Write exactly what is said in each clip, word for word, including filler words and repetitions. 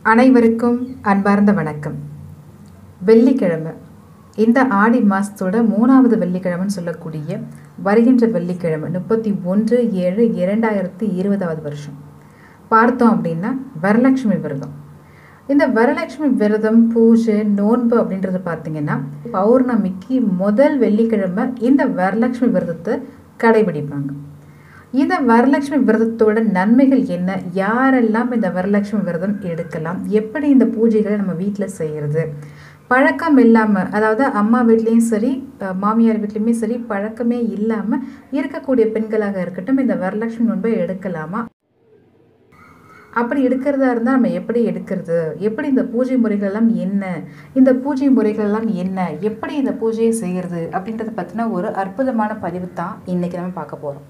அனைவருக்கும் அன்பார்ந்த வணக்கம். வெள்ளிக்கிழமை, இந்த ஆடி மாதத்தோட மூணாவது வெள்ளிக்கிழமைன்னு சொல்லக்கூடிய வருகின்ற வெள்ளிக்கிழமை முப்பத்தி ஒன்று ஏழு இரண்டாயிரத்தி இருபதாவது வருஷம் பார்த்தோம் அப்படின்னா வரலட்சுமி விரதம். இந்த வரலட்சுமி விரதம், பூஜை, நோன்பு அப்படின்றது பார்த்திங்கன்னா பௌர்ணமிக்கு முதல் வெள்ளிக்கிழமை இந்த வரலட்சுமி விரதத்தை கடைபிடிப்பாங்க. இந்த வரலட்சுமி விரதத்தோட நன்மைகள் என்ன, யாரெல்லாம் இந்த வரலட்சுமி விரதம் எடுக்கலாம், எப்படி இந்த பூஜைகளை நம்ம வீட்டில் செய்கிறது, பழக்கம் இல்லாமல், அதாவது அம்மா வீட்லேயும் சரி மாமியார் வீட்லேயுமே சரி பழக்கமே இல்லாமல் இருக்கக்கூடிய பெண்களாக இருக்கட்டும் இந்த வரலட்சுமி நோன்பை எடுக்கலாமா, அப்படி எடுக்கிறதா இருந்தால் நம்ம எப்படி எடுக்கிறது, எப்படி இந்த பூஜை முறைகள்லாம் என்ன, இந்த பூஜை முறைகள்லாம் என்ன, எப்படி இந்த பூஜையை செய்கிறது அப்படின்றத பற்றின ஒரு அற்புதமான பதிவு தான் இன்றைக்கி நம்ம பார்க்க போகிறோம்.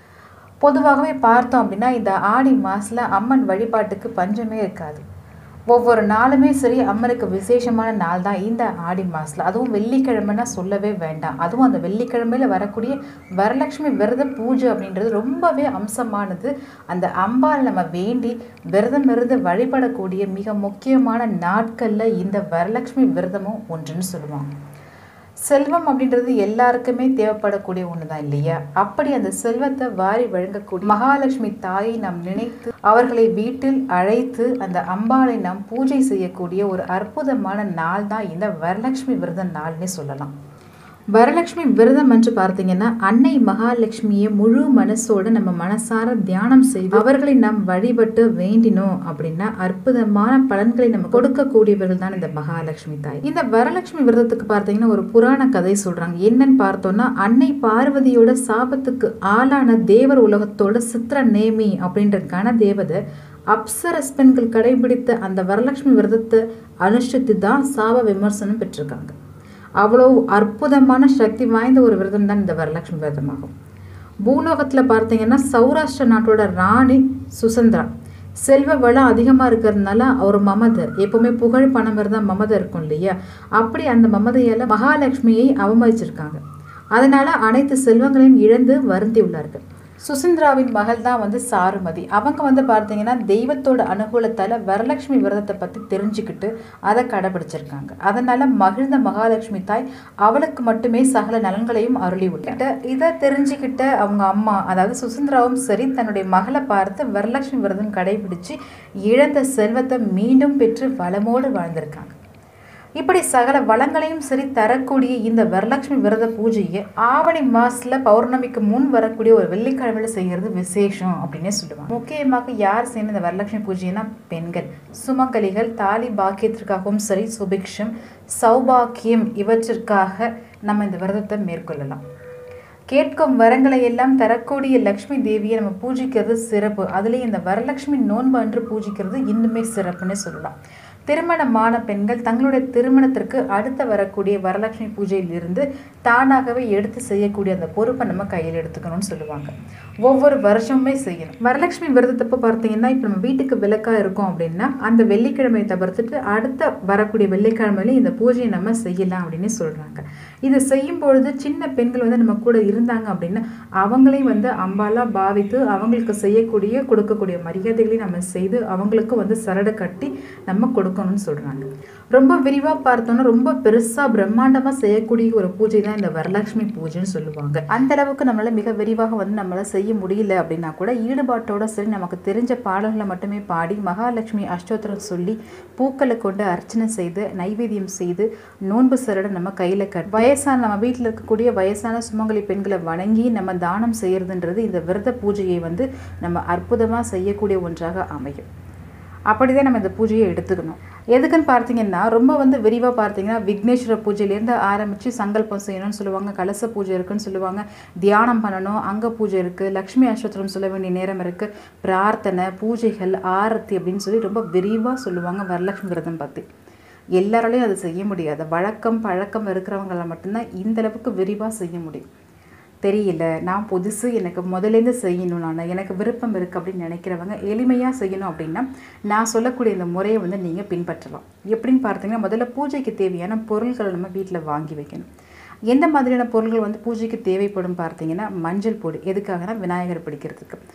பொதுவாகவே பார்த்தோம் அப்படின்னா இந்த ஆடி மாதத்தில் அம்மன் வழிபாட்டுக்கு பஞ்சமே இருக்காது. ஒவ்வொரு நாளுமே சரி அம்மனுக்கு விசேஷமான நாள் தான் இந்த ஆடி மாதத்தில். அதுவும் வெள்ளிக்கிழமைன்னா சொல்லவே வேண்டாம். அதுவும் அந்த வெள்ளிக்கிழமையில் வரக்கூடிய வரலட்சுமி விரத பூஜை அப்படின்றது ரொம்பவே அம்சமானது. அந்த அம்பாள் நம்ம வேண்டி விரதம் இருந்து வழிபடக்கூடிய மிக முக்கியமான நாட்களில் இந்த வரலட்சுமி விரதமும் ஒன்றுன்னு சொல்லுவாங்க. செல்வம் அப்படின்றது எல்லாருக்குமே தேவைப்படக்கூடிய ஒன்று தான் இல்லையா? அப்படி அந்த செல்வத்தை வாரி வழங்கக்கூடிய மகாலட்சுமி தாயை நாம் நினைத்து அவர்களை வீட்டில் அழைத்து அந்த அம்பாளை நாம் பூஜை செய்யக்கூடிய ஒரு அற்புதமான நாள் தான் இந்த வரலட்சுமி விரத நாள்னே சொல்லலாம். வரலட்சுமி விரதம் என்று பார்த்தீங்கன்னா அன்னை மகாலட்சுமியை முழு மனசோடு நம்ம மனசார தியானம் செய்து அவர்களை நாம் வழிபட்டு வேண்டினோம் அப்படின்னா அற்புதமான பலன்களை நம்ம கொடுக்கக்கூடியவர்கள் தான் இந்த மகாலட்சுமி தாய். இந்த வரலட்சுமி விரதத்துக்கு பார்த்தீங்கன்னா ஒரு புராண கதை சொல்றாங்க. என்னன்னு பார்த்தோம்னா அன்னை பார்வதியோட சாபத்துக்கு ஆளான தேவர் உலகத்தோட சித்ர நேமி அப்படின்ற கன தேவதை அப்சரஸ் பெண்கள் கடைபிடித்த அந்த வரலட்சுமி விரதத்தை அனுஷ்டித்து தான் சாப விமர்சனம் பெற்றிருக்காங்க. அவ்வளோ அற்புதமான சக்தி வாய்ந்த ஒரு விரதம் தான் இந்த வரலட்சுமி விரதமாகும். பூலோகத்தில் பார்த்தீங்கன்னா சௌராஷ்டிர நாட்டோட ராணி சுசந்திரா செல்வ வளம் அதிகமாக இருக்கிறதுனால அவர் மமதை, எப்பவுமே புகழ் பணம் இருந்தால் மமதை இருக்கும் இல்லையா? அப்படி அந்த மமதையால் மகாலட்சுமியை அவமதிச்சிருக்காங்க. அதனால அனைத்து செல்வங்களையும் இழந்து வருந்தி உள்ளார்கள். சுசிந்திராவின் மகள் தான் வந்து சாருமதி. அவங்க வந்து பார்த்தீங்கன்னா தெய்வத்தோட அனுகூலத்தால் வரலட்சுமி விரதத்தை பற்றி தெரிஞ்சுக்கிட்டு அதை கடைபிடிச்சிருக்காங்க. அதனால மகிழ்ந்த மகாலட்சுமி தாய் அவளுக்கு மட்டுமே சகல நலன்களையும் அருளி விட்டுட்டு இதை தெரிஞ்சுக்கிட்ட அவங்க அம்மா அதாவது சுசிந்திராவும் சரி தன்னுடைய மகளை பார்த்து வரலட்சுமி விரதம் கடைபிடிச்சு இழந்த செல்வத்தை மீண்டும் பெற்று வளமோடு வாழ்ந்திருக்காங்க. இப்படி சகல வளங்களையும் சரி தரக்கூடிய இந்த வரலட்சுமி விரத பூஜையை ஆவணி மாசத்துல பௌர்ணமிக்கு முன் வரக்கூடிய ஒரு வெள்ளிக்கிழமையில செய்கிறது விசேஷம் அப்படின்னே சொல்லுவாங்க. முக்கியமாக யார் செய்யணும் இந்த வரலட்சுமி பூஜைனா பெண்கள், சுமங்கலிகள், தாலி பாக்கியத்திற்காகவும் சரி சுபிக்ஷம் சௌபாக்கியம் இவற்றிற்காக நம்ம இந்த விரதத்தை மேற்கொள்ளலாம். கேட்கும் வரங்களை எல்லாம் தரக்கூடிய லக்ஷ்மி தேவியை நம்ம பூஜிக்கிறது சிறப்பு. அதுலேயும் இந்த வரலட்சுமி நோன்பு அன்று பூஜிக்கிறது இன்னுமே சிறப்புன்னு சொல்லலாம். திருமணமான பெண்கள் தங்களுடைய திருமணத்திற்கு அடுத்த வரக்கூடிய வரலட்சுமி பூஜையில் இருந்து தானாகவே எடுத்து செய்யக்கூடிய அந்த பொறுப்பை நம்ம கையில் எடுத்துக்கணும்னு சொல்லுவாங்க. ஒவ்வொரு வருஷமுமே செய்யணும். வரலட்சுமி விரதத்தப்போ பார்த்தீங்கன்னா இப்போ நம்ம வீட்டுக்கு விளக்காக இருக்கோம் அப்படின்னா அந்த வெள்ளிக்கிழமையை தவிர்த்துட்டு அடுத்த வரக்கூடிய வெள்ளிக்கிழமையில இந்த பூஜையை நம்ம செய்யலாம் அப்படின்னு சொல்கிறாங்க. இது செய்யும் பொழுது சின்ன பெண்கள் வந்து நம்ம கூட இருந்தாங்க அப்படின்னா அவங்களையும் வந்து அம்பாலா பாவித்து அவங்களுக்கு செய்யக்கூடிய கொடுக்கக்கூடிய மரியாதைகளையும் நம்ம செய்து அவங்களுக்கு வந்து சரடை கட்டி நம்ம கொடுக்கணும்னு சொல்கிறாங்க. ரொம்ப விரிவாக பார்த்தோன்னா ரொம்ப பெருசாக பிரம்மாண்டமாக செய்யக்கூடிய ஒரு பூஜை தான் இந்த வரலட்சுமி பூஜைன்னு சொல்லுவாங்க. அந்த அளவுக்கு நம்மளால் மிக விரிவாக வந்து நம்மளால் செய்ய முடியல அப்படின்னா கூட ஈடுபாட்டோட சரி நமக்கு தெரிஞ்ச பாடல்களை மட்டுமே பாடி மகாலட்சுமி அஷ்டோத்திரம் சொல்லி பூக்களை கொண்டு அர்ச்சனை செய்து நைவேத்தியம் செய்து நோன்பு சரடை நம்ம கையில் கட் வயசான நம்ம வீட்டில் இருக்கக்கூடிய வயசான சுமங்கலி பெண்களை வணங்கி நம்ம தானம் செய்யறதுன்றது இந்த விரத பூஜையை வந்து நம்ம அற்புதமாக செய்யக்கூடிய ஒன்றாக அமையும். அப்படிதான் நம்ம இந்த பூஜையை எடுத்துக்கணும். எதுக்குன்னு பார்த்தீங்கன்னா ரொம்ப வந்து விரிவாக பார்த்தீங்கன்னா விக்னேஸ்வர பூஜையிலேருந்து ஆரம்பித்து சங்கல்பம் செய்யணும்னு சொல்லுவாங்க, கலச பூஜை இருக்குன்னு சொல்லுவாங்க, தியானம் பண்ணணும், அங்க பூஜை இருக்குது, லக்ஷ்மி அஷ்டோத்திரம் சொல்ல வேண்டிய நேரம் இருக்குது, பிரார்த்தனை, பூஜைகள், ஆரத்தி அப்படின்னு சொல்லி ரொம்ப விரிவாக சொல்லுவாங்க வரலட்சுமி விரதம் பற்றி. எல்லாராலையும் அதை செய்ய முடியாது. வழக்கம் பழக்கம் இருக்கிறவங்கள மட்டும்தான் இந்த அளவுக்கு விரிவாக செய்ய முடியும். தெரியல, நான் புதுசு, எனக்கு முதலேருந்து செய்யணும், நான் எனக்கு விருப்பம் இருக்குது அப்படின்னு நினைக்கிறவங்க எளிமையாக செய்யணும் அப்படின்னா நான் சொல்லக்கூடிய இந்த முறையை வந்து நீங்கள் பின்பற்றலாம். எப்படின்னு பார்த்தீங்கன்னா முதல்ல பூஜைக்கு தேவையான பொருட்களை நம்ம வீட்டில் வாங்கி வைக்கணும். எந்த மாதிரியான பொருட்கள் வந்து பூஜைக்கு தேவைப்படும் பார்த்தீங்கன்னா மஞ்சள் பொடி, எதுக்காகனா விநாயகர் பிடிக்கிறதுக்கு.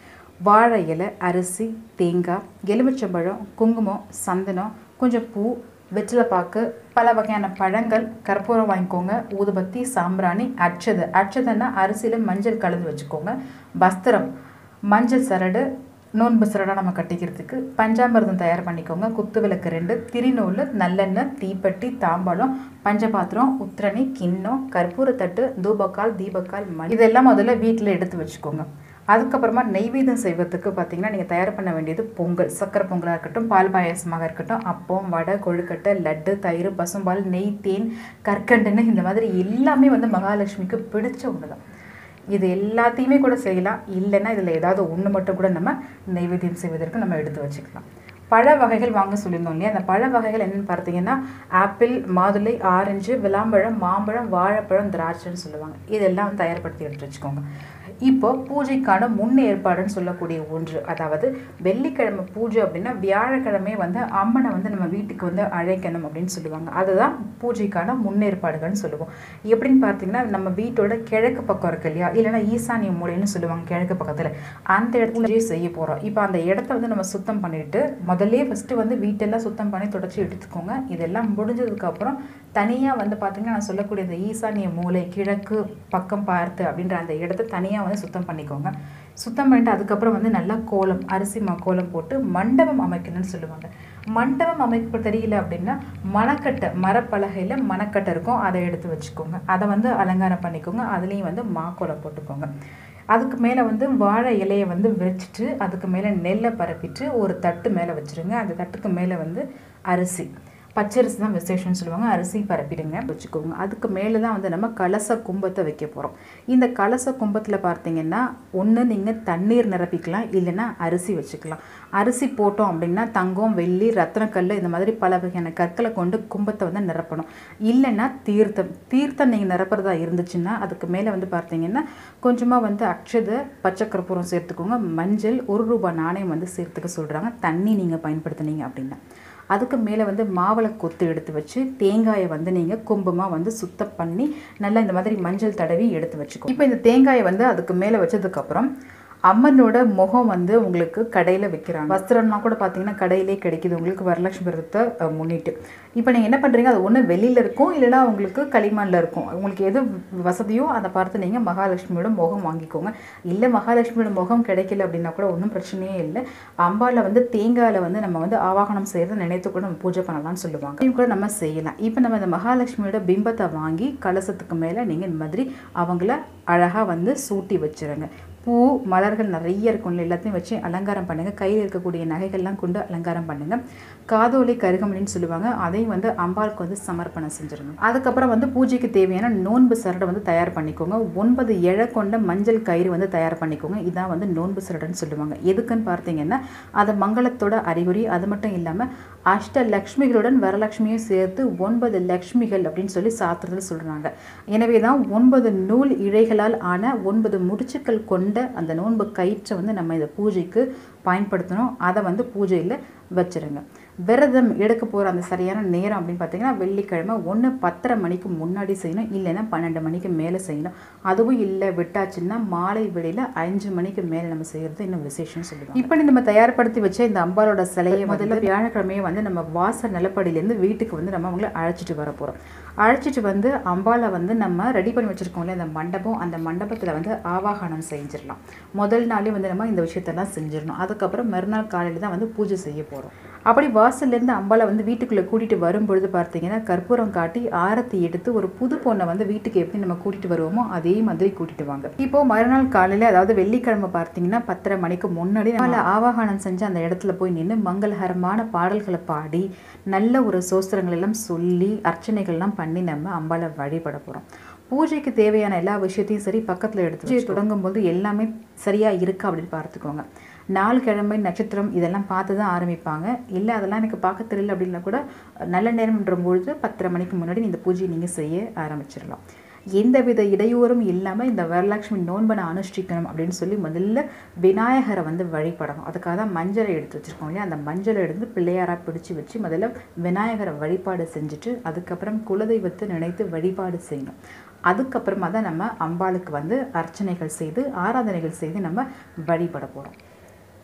வாழை இலை, அரிசி, தேங்காய், எலுமிச்சம்பழம், குங்குமம், சந்தனம், கொஞ்சம் பூ, வெற்றிலைப்பாக்கு, பல வகையான பழங்கள், கற்பூரம் வாங்கிக்கோங்க, ஊதுபத்தி, சாம்பிராணி, அட்சதை. அட்சதைன்னா அரிசியில் மஞ்சள் கலந்து வச்சுக்கோங்க. வஸ்திரம், மஞ்சள் சரடு, நோன்பு சரடாக நம்ம கட்டிக்கிறதுக்கு. பஞ்சாமிர்தம் தயார் பண்ணிக்கோங்க. குத்து விளக்கு ரெண்டு, திரிநூல், நல்லெண்ணெய், தீப்பெட்டி, தாம்பாளம், பஞ்சபாத்திரம், உத்திரணி, கிண்ணம், கற்பூரத்தட்டு, தூபக்கால், தீபக்கால், மணி, இதெல்லாம் முதல்ல வீட்டில் எடுத்து வச்சுக்கோங்க. அதுக்கப்புறமா நெய்வேதம் செய்வதற்கு பார்த்தீங்கன்னா நீங்கள் தயார் பண்ண வேண்டியது பொங்கல், சக்கரை பொங்கலாக இருக்கட்டும், பால் பாயாசமாக இருக்கட்டும், அப்பம், வடை, கொழுக்கட்டை, லட்டு, தயிர், பசும்பால், நெய், தேன், கற்கண்டுன்னு இந்த மாதிரி எல்லாமே வந்து மகாலட்சுமிக்கு பிடிச்ச ஒன்று தான். இது எல்லாத்தையுமே கூட செய்யலாம். இல்லைன்னா இதில் ஏதாவது ஒன்று மட்டும் கூட நம்ம நெய்வேத்தியம் செய்வதற்கு நம்ம எடுத்து வச்சுக்கலாம். பழ வகைகள் வாங்க சொல்லியிருந்தோம் இல்லையா? அந்த பழ வகைகள் என்னென்னு பார்த்தீங்கன்னா ஆப்பிள், மாதுளை, ஆரஞ்சு, விளாம்பழம், மாம்பழம், வாழைப்பழம், திராட்சைன்னு சொல்லுவாங்க. இதெல்லாம் தயார்படுத்தி எடுத்து வச்சுக்கோங்க. இப்போ பூஜைக்கான முன் ஏற்பாடுன்னு சொல்லக்கூடிய ஒன்று, அதாவது வெள்ளிக்கிழமை பூஜை அப்படின்னா வியாழக்கிழமை வந்து அம்மனை வந்து நம்ம வீட்டுக்கு வந்து அழைக்கணும் அப்படின்னு சொல்லுவாங்க. அதுதான் பூஜைக்கான முன்னேற்பாடுகள்னு சொல்லுவோம். எப்படின்னு பார்த்தீங்கன்னா நம்ம வீட்டோட கிழக்கு பக்கம் இருக்கு இல்லையா, இல்லைன்னா ஈசானிய மூலைன்னு சொல்லுவாங்க கிழக்கு பக்கத்தில், அந்த இடத்துல செய்ய போகிறோம். இப்போ அந்த இடத்த வந்து நம்ம சுத்தம் பண்ணிட்டு முதல்ல ஃபஸ்ட்டு வந்து வீட்டெல்லாம் சுத்தம் பண்ணி தொடச்சி எடுத்துக்கோங்க. இதெல்லாம் முடிஞ்சதுக்கப்புறம் தனியாக வந்து பார்த்தீங்கன்னா நான் சொல்லக்கூடிய இந்த ஈசானிய மூலை கிழக்கு பக்கம் பார்த்து அப்படின்ற அந்த இடத்த தனியாக வந்து சுத்தம் பண்ணிக்கோங்க. சுத்தம் பண்ணிட்டு அதுக்கப்புறம் வந்து நல்லா கோலம், அரிசி மா கோலம் போட்டு மண்டபம் அமைக்கணும்னு சொல்லுவாங்க. மண்டபம் அமைக்க தெரியல அப்படின்னா மணக்கட்டை, மரப்பலகையில் மணக்கட்டை இருக்கும், அதை எடுத்து வச்சுக்கோங்க. அதை வந்து அலங்காரம் பண்ணிக்கோங்க. அதுலேயும் வந்து மா கோலம் போட்டுக்கோங்க. அதுக்கு மேலே வந்து வாழை இலையை வந்து வச்சுட்டு அதுக்கு மேலே நெல்லை பரப்பிட்டு ஒரு தட்டு மேலே வச்சுருங்க. அந்த தட்டுக்கு மேலே வந்து அரிசி, பச்சரிசி தான் விசேஷம்னு சொல்லுவாங்க, அரிசி பரப்பிடுங்க வச்சுக்கோங்க. அதுக்கு மேலே தான் வந்து நம்ம கலச கும்பத்தை வைக்க போகிறோம். இந்த கலச கும்பத்தில் பார்த்தீங்கன்னா ஒன்று நீங்கள் தண்ணீர் நிரப்பிக்கலாம், இல்லைன்னா அரிசி வச்சுக்கலாம். அரிசி போட்டோம் அப்படின்னா தங்கம், வெள்ளி, ரத்னக்கல் இந்த மாதிரி பல வகையான கற்களை கொண்டு கும்பத்தை வந்து நிரப்பணும். இல்லைன்னா தீர்த்தம், தீர்த்தம் நீங்கள் நிரப்புறதா இருந்துச்சுன்னா அதுக்கு மேலே வந்து பார்த்தீங்கன்னா கொஞ்சமாக வந்து அக்ஷதை, பச்சை கற்பூரம் சேர்த்துக்கோங்க. மஞ்சள், ஒரு ரூபாய் நாணயம் வந்து சேர்த்துக்க சொல்கிறாங்க, தண்ணி நீங்கள் பயன்படுத்தினீங்க அப்படின்னா. அதுக்கு மேலே வந்து மாவளை கொத்து எடுத்து வச்சு தேங்காயை வந்து நீங்கள் கும்பமாக வந்து சுத்தம் பண்ணி நல்லா இந்த மாதிரி மஞ்சள் தடவி எடுத்து வச்சுக்கோ. இப்போ இந்த தேங்காயை வந்து அதுக்கு மேலே வச்சதுக்கப்புறம் அம்மனோட முகம் வந்து உங்களுக்கு கடையில் வைக்கிறாங்க. வஸ்திரம்னா கூட பார்த்தீங்கன்னா கடையிலே கிடைக்கிது உங்களுக்கு வரலட்சுமி விரதத்தை முன்னிட்டு. இப்போ நீங்கள் என்ன பண்ணுறீங்க, அது ஒன்று வெளியில் இருக்கும், இல்லைனா உங்களுக்கு களிமண்ணில் இருக்கும். உங்களுக்கு எது வசதியோ அதை பார்த்து நீங்கள் மகாலட்சுமியோட முகம் வாங்கிக்கோங்க. இல்லை மகாலட்சுமியோட முகம் கிடைக்கல அப்படின்னா கூட ஒன்றும் பிரச்சனையே இல்லை. அம்பாவில் வந்து தேங்காயில் வந்து நம்ம வந்து ஆவாகனம் செய்கிறத நினைத்து கூட நம்ம பூஜை பண்ணலாம்னு சொல்லுவாங்க. இதையும் கூட நம்ம செய்யலாம். இப்போ நம்ம இந்த மகாலட்சுமியோட பிம்பத்தை வாங்கி கலசத்துக்கு மேலே நீங்கள் இந்த மாதிரி அவங்கள அழகாக வந்து சூட்டி வச்சுருங்க. பூ, மலர்கள் நிறைய இருக்கும், எல்லாத்தையும் வச்சு அலங்காரம் பண்ணுங்கள். கையில் இருக்கக்கூடிய நகைகள்லாம் கொண்டு அலங்காரம் பண்ணுங்கள். காதோலை கருகமணின்னு சொல்லுவாங்க, அதையும் வந்து அம்பாளுக்கு வந்து சமர்ப்பணம் செஞ்சிருங்க. அதுக்கப்புறம் வந்து பூஜைக்கு தேவையான நோன்பு சரடை வந்து தயார் பண்ணிக்கோங்க. ஒன்பது இழை கொண்ட மஞ்சள் கயிறு வந்து தயார் பண்ணிக்கோங்க. இதான் வந்து நோன்பு சரடைன்னு சொல்லுவாங்க. எதுக்குன்னு பார்த்தீங்கன்னா அது மங்களத்தோட அறிகுறி. அது மட்டும் இல்லாமல் அஷ்ட லக்ஷ்மிகளுடன் வரலட்சுமியும் சேர்த்து ஒன்பது லக்ஷ்மிகள் அப்படின்னு சொல்லி சாஸ்திரத்தில் சொல்கிறாங்க. எனவே தான் ஒன்பது நூல் இழைகளால் ஆன ஒன்பது முடிச்சுக்கள் கொண்ட அந்த நோன்பு கயிற்றை வந்து நம்ம இந்த பூஜைக்கு பயன்படுத்தணும். அதை வந்து பூஜையில் வச்சுருங்க. விரதம் எடுக்க போகிற அந்த சரியான நேரம் அப்படின்னு பார்த்தீங்கன்னா வெள்ளிக்கிழமை ஒன்று பத்தரை மணிக்கு முன்னாடி செய்யணும், இல்லைன்னா பன்னெண்டு மணிக்கு மேலே செய்யணும். அதுவும் இல்லை விட்டாச்சுன்னா மாலை வெளியில் அஞ்சு மணிக்கு மேலே நம்ம செய்கிறது இன்னும் விசேஷம்னு சொல்லுவாங்க. இப்போ நம்ம தயார்படுத்தி வச்ச இந்த அம்பாலோட சிலையை முதல்ல வியாழக்கிழமையை வந்து நம்ம வாச நிலப்படியிலேருந்து வீட்டுக்கு வந்து நம்ம அவங்கள அழைச்சிட்டு வர போகிறோம். அழைச்சிட்டு வந்து அம்பாலை வந்து நம்ம ரெடி பண்ணி வச்சுருக்கோம்ல அந்த மண்டபம், அந்த மண்டபத்தில் வந்து ஆவாகனம் செஞ்சிடலாம். முதல் நாளே வந்து நம்ம இந்த விஷயத்தெல்லாம் செஞ்சிடணும். அதுக்கப்புறம் மறுநாள் காலையில் தான் வந்து பூஜை செய்ய போகிறோம். அப்படி வாசல்லேருந்து அம்பாலை வந்து வீட்டுக்குள்ளே கூட்டிகிட்டு வரும்பொழுது பார்த்தீங்கன்னா கற்பூரம் காட்டி ஆரத்தி எடுத்து ஒரு புது பொண்ணை வந்து வீட்டுக்கு எப்படி நம்ம கூட்டிகிட்டு வருவோமோ அதே மாதிரி கூட்டிகிட்டு வாங்க. இப்போது மறுநாள் காலையில் அதாவது வெள்ளிக்கிழமை பார்த்தீங்கன்னா பத்தரை மணிக்கு முன்னாடி நம்மள ஆவாகனம் செஞ்சு அந்த இடத்துல போய் நின்று மங்களகரமான பாடல்களை பாடி நல்ல ஒரு சோஸ்திரங்கள் எல்லாம் சொல்லி அர்ச்சனைகள்லாம் பண்ணி நம்ம அம்பாலை வழிபட போகிறோம். பூஜைக்கு தேவையான எல்லா விஷயத்தையும் சரி பக்கத்தில் எடுத்து பூஜை தொடங்கும் போது எல்லாமே சரியாக இருக்கா அப்படின்னு பார்த்துக்கோங்க. நாலு கிழமை நட்சத்திரம் இதெல்லாம் பார்த்து தான் ஆரம்பிப்பாங்க. இல்லை அதெல்லாம் எனக்கு பார்க்க தெரியல அப்படின்னா கூட நல்ல நேரம்ன்ற பொழுது பத்தரை மணிக்கு முன்னாடி இந்த பூஜையை நீங்கள் செய்ய ஆரம்பிச்சிடலாம். எந்தவித இடையூறும் இல்லாமல் இந்த வரலட்சுமி நோன்பனை அனுஷ்டிக்கணும் அப்படின்னு சொல்லி முதல்ல விநாயகரை வந்து வழிபடணும். அதுக்காக தான் மஞ்சளை எடுத்து வச்சுருக்கோம் இல்லையா, அந்த மஞ்சளை எடுத்து பிள்ளையாராக பிடிச்சி வச்சு முதல்ல விநாயகரை வழிபாடு செஞ்சுட்டு அதுக்கப்புறம் குலதெய்வத்தை நினைத்து வழிபாடு செய்யணும். அதுக்கப்புறமா தான் நம்ம அம்பாளுக்கு வந்து அர்ச்சனைகள் செய்து ஆராதனைகள் செய்து நம்ம வழிபட போகிறோம்.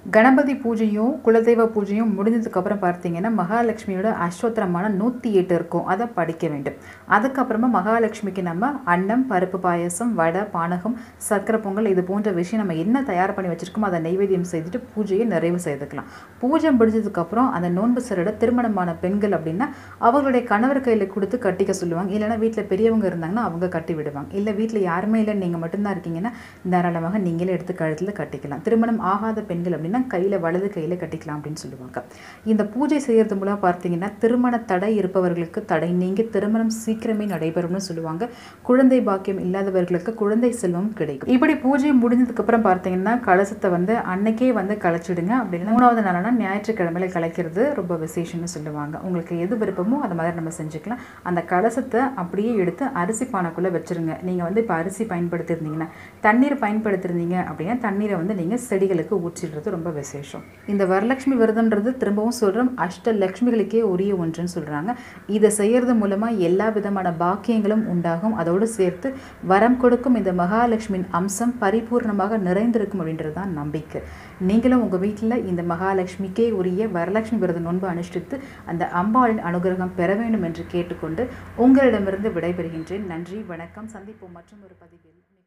கணபதி பூஜையும் குலதெய்வ பூஜையும் முடிஞ்சதுக்கப்புறம் பார்த்தீங்கன்னா மகாலட்சுமியோட அஷ்டோத்திரமான நூற்றி எட்டு இருக்கும், அதை படிக்க வேண்டும். அதுக்கப்புறமா மகாலட்சுமிக்கு நம்ம அன்னம், பருப்பு பாயசம், வடை, பானகம், சர்க்கரை பொங்கல் இது போன்ற விஷயம் நம்ம என்ன தயார் பண்ணி வச்சுருக்கோமோ அதை நைவேத்தியம் செய்துட்டு பூஜையை நிறைவு செய்துக்கலாம். பூஜை முடிஞ்சதுக்கப்புறம் அந்த நோன்பு சரோட திருமணமான பெண்கள் அப்படின்னா அவங்களுடைய கணவர் கையில் கொடுத்து கட்டிக்க சொல்லுவாங்க. இல்லைனா வீட்டில் பெரியவங்க இருந்தாங்கன்னா அவங்க கட்டி விடுவாங்க. இல்லை வீட்டில் யாருமே இல்லை, நீங்கள் மட்டும்தான் இருக்கீங்கன்னா தாராளமாக நீங்களே எடுத்து கழுத்தில் கட்டிக்கலாம். திருமணம் ஆகாத பெண்கள் அப்படின்னா கையில் வலது கையில் கட்டிக்கலாம் அப்படின்னு சொல்லுவாங்க. இந்த பூஜை செய்கிறது மூலம் பார்த்தீங்கன்னா திருமண தடை இருப்பவர்களுக்கு தடை நீங்கி திருமணம் சீக்கிரமே நடைபெறும்னு சொல்லுவாங்க. குழந்தை பாக்கியம் இல்லாதவர்களுக்கு குழந்தை செல்வம் கிடைக்கும். இப்படி பூஜை முடிஞ்சதுக்கு அப்புறம் பார்த்தீங்கன்னா கலசத்தை வந்து அன்னைக்கே வந்து கலைச்சிடுங்க. அப்படின்னா மூணாவது நாளான ஞாயிற்றுக்கிழமையில கலைக்கிறது ரொம்ப விசேஷம்னு சொல்லுவாங்க. உங்களுக்கு எது விருப்பமோ அது மாதிரி நம்ம செஞ்சுக்கலாம். அந்த கலசத்தை அப்படியே எடுத்து அரிசி பானைக்குள்ளே வச்சுருங்க. நீங்கள் வந்து இப்போ அரிசி பயன்படுத்தியிருந்தீங்கன்னா தண்ணீர் பயன்படுத்தியிருந்தீங்க அப்படின்னா தண்ணீரை வந்து நீங்கள் செடிகளுக்கு ஊற்றிடுறது ரொம்ப விசேஷம். இந்த வரலட்சுமி விரதம்ன்றது திரும்பவும் சொல்கிறோம் அஷ்ட லட்சுமிகளுக்கே உரிய ஒன்றுன்னு சொல்கிறாங்க. இதை செய்கிறது மூலமாக எல்லா விதமான பாக்கியங்களும் உண்டாகும். அதோடு சேர்த்து வரம் கொடுக்கும் இந்த மகாலட்சுமியின் அம்சம் பரிபூர்ணமாக நிறைந்திருக்கும் அப்படின்றது தான் நம்பிக்கை. நீங்களும் உங்கள் வீட்டில் இந்த மகாலட்சுமிக்கே உரிய வரலட்சுமி விரத நோன்பு அனுஷ்டித்து அந்த அம்பாளின் அனுகிரகம் பெற வேண்டும் என்று கேட்டுக்கொண்டு உங்களிடமிருந்து விடைபெறுகின்றேன். நன்றி, வணக்கம். சந்திப்போம் மற்றும் ஒரு பதிவில்.